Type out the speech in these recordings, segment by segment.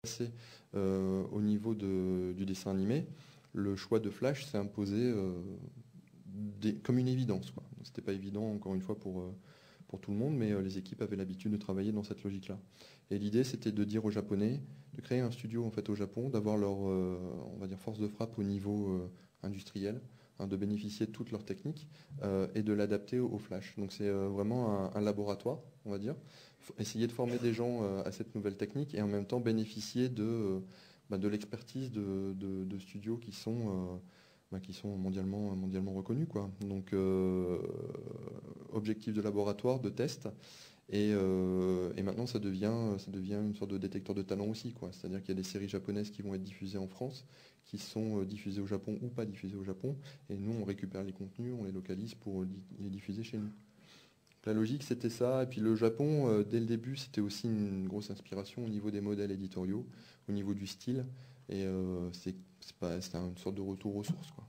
passé au niveau du dessin animé, le choix de Flash s'est imposé comme une évidence, quoi. C'était pas évident, encore une fois, pour tout le monde, mais les équipes avaient l'habitude de travailler dans cette logique-là. Et l'idée, c'était de dire aux Japonais, de créer un studio en fait au Japon, d'avoir leur, on va dire, force de frappe au niveau industriel, hein, de bénéficier de toutes leurs techniques et de l'adapter au Flash. Donc c'est vraiment un laboratoire, on va dire. Essayer de former des gens à cette nouvelle technique et en même temps bénéficier de l'expertise de studios qui sont mondialement reconnus, quoi. Donc objectif de laboratoire, de test. Et maintenant, ça devient une sorte de détecteur de talent aussi, quoi. C'est-à-dire qu'il y a des séries japonaises qui vont être diffusées en France, qui sont diffusées au Japon ou pas diffusées au Japon. Et nous, on récupère les contenus, on les localise pour les diffuser chez nous. La logique, c'était ça. Et puis le Japon, dès le début, c'était aussi une grosse inspiration au niveau des modèles éditoriaux, au niveau du style. Et c'est une sorte de retour aux sources, quoi.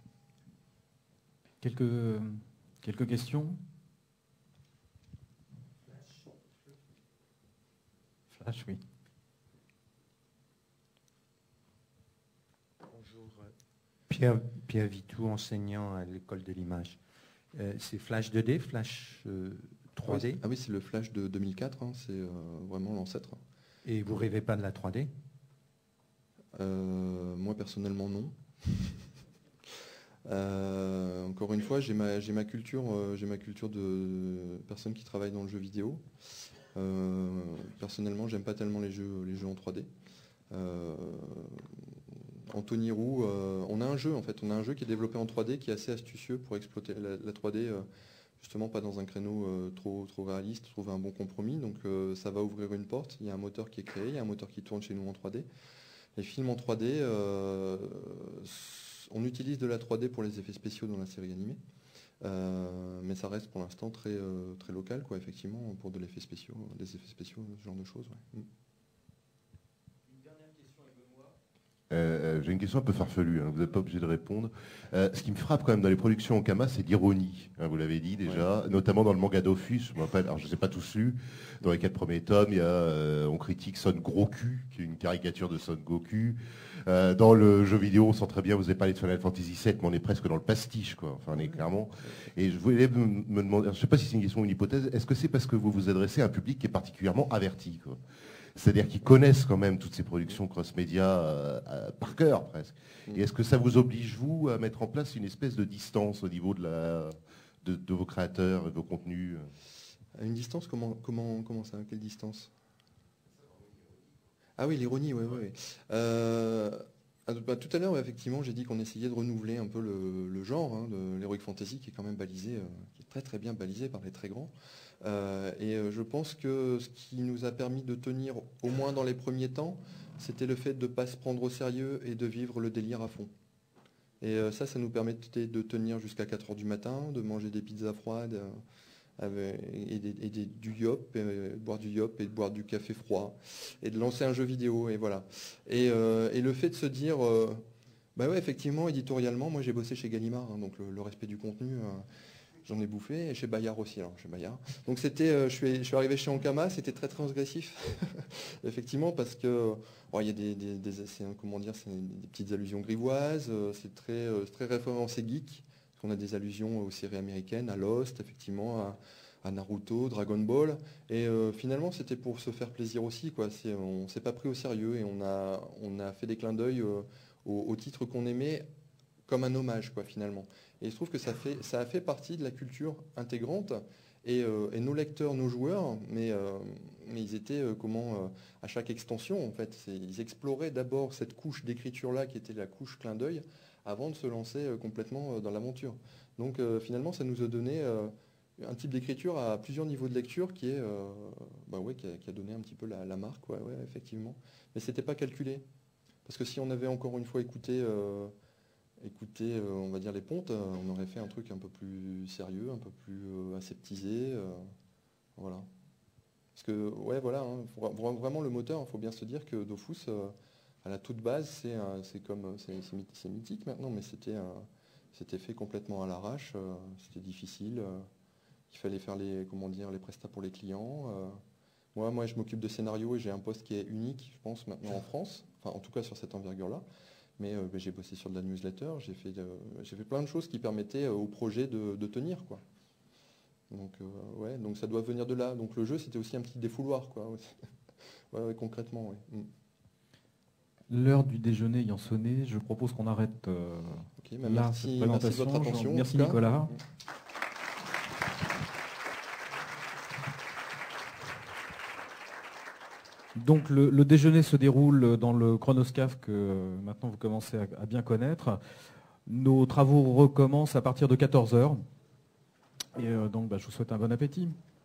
Quelques questions? Flash, oui. Bonjour. Pierre Vitou, enseignant à l'école de l'image. C'est Flash 2D, Flash 3D? Ah oui, c'est le Flash de 2004, hein, c'est vraiment l'ancêtre. Et vous rêvez pas de la 3D? Moi, personnellement, non. Encore une fois, j'ai ma culture de personnes qui travaillent dans le jeu vidéo. Personnellement, j'aime pas tellement les jeux en 3D. Anthony Roux, on a un jeu qui est développé en 3D qui est assez astucieux pour exploiter la 3D, justement pas dans un créneau trop réaliste, trouver un bon compromis. Donc ça va ouvrir une porte. Il y a un moteur qui est créé, il y a un moteur qui tourne chez nous en 3D. Les films en 3D, on utilise de la 3D pour les effets spéciaux dans la série animée, mais ça reste pour l'instant très local, quoi, effectivement, pour des effets spéciaux, ce genre de choses. Ouais. Une dernière question avec Benoît. J'ai une question un peu farfelue, hein, vous n'êtes pas obligé de répondre. Ce qui me frappe quand même dans les productions Ankama, c'est l'ironie, hein, vous l'avez dit déjà, ouais. Notamment dans le manga Dofus, je me rappelle, alors je ne sais pas tous lus, dans les 4 premiers tomes, on critique Son Goku, qui est une caricature de Son Goku. Dans le jeu vidéo, on sent très bien, vous avez parlé de Final Fantasy VII, mais on est presque dans le pastiche, quoi. Enfin, on est clairement. Et je voulais me demander, je ne sais pas si c'est une question ou une hypothèse, est-ce que c'est parce que vous vous adressez à un public qui est particulièrement averti, quoi? C'est-à-dire qu'ils connaissent quand même toutes ces productions cross-média par cœur, presque. Et est-ce que ça vous oblige, vous, à mettre en place une espèce de distance au niveau de vos créateurs et de vos contenus? Une distance, comment ça? Quelle distance? Ah oui, l'ironie, oui. Tout à l'heure, effectivement, j'ai dit qu'on essayait de renouveler un peu le genre, hein, de l'heroic fantasy, qui est quand même balisé, qui est très très bien balisé par les très grands. Et je pense que ce qui nous a permis de tenir, au moins dans les premiers temps, c'était le fait de ne pas se prendre au sérieux et de vivre le délire à fond. Et ça nous permettait de tenir jusqu'à 4 heures du matin, de manger des pizzas froides, du yop, boire du yop et de boire du café froid, et de lancer un jeu vidéo, et voilà. Et le fait de se dire, bah ouais, effectivement, éditorialement, moi j'ai bossé chez Gallimard, hein, donc le respect du contenu, j'en ai bouffé, et chez Bayard aussi, alors chez Bayard. Donc c'était, je suis arrivé chez Ankama, c'était très transgressif, effectivement, parce que il y a c'est des petites allusions grivoises, c'est très référencé geek. On a des allusions aux séries américaines, à Lost, effectivement, à Naruto, Dragon Ball. Et finalement, c'était pour se faire plaisir aussi, quoi. On ne s'est pas pris au sérieux et on a fait des clins d'œil aux titres qu'on aimait comme un hommage, quoi, finalement. Et je trouve que ça a fait partie de la culture intégrante. Et nos lecteurs, nos joueurs, mais ils étaient à chaque extension, en fait. Ils exploraient d'abord cette couche d'écriture-là qui était la couche clin d'œil, avant de se lancer complètement dans l'aventure. Donc finalement, ça nous a donné un type d'écriture à plusieurs niveaux de lecture qui a donné un petit peu la marque, ouais, effectivement. Mais c'était pas calculé. Parce que si on avait encore une fois écouté, on va dire, les pontes, on aurait fait un truc un peu plus sérieux, un peu plus aseptisé. Voilà. Parce que, ouais, voilà, hein, vraiment le moteur, il faut bien se dire que Dofus, à la toute base, c'est mythique maintenant, mais c'était fait complètement à l'arrache, c'était difficile, il fallait faire les prestats pour les clients, Moi, je m'occupe de scénario et j'ai un poste qui est unique, je pense, maintenant en France, enfin en tout cas sur cette envergure-là. Mais j'ai bossé sur de la newsletter, j'ai fait plein de choses qui permettaient au projet de tenir, quoi. Donc ça doit venir de là. Donc le jeu, c'était aussi un petit défouloir, quoi. Ouais, concrètement, ouais. L'heure du déjeuner ayant sonné, je propose qu'on arrête Ok, là merci, cette merci de présentation. votre attention. Merci en tout cas. Nicolas. Donc le déjeuner se déroule dans le Chronoscaf que maintenant vous commencez à bien connaître. Nos travaux recommencent à partir de 14h. Et donc je vous souhaite un bon appétit.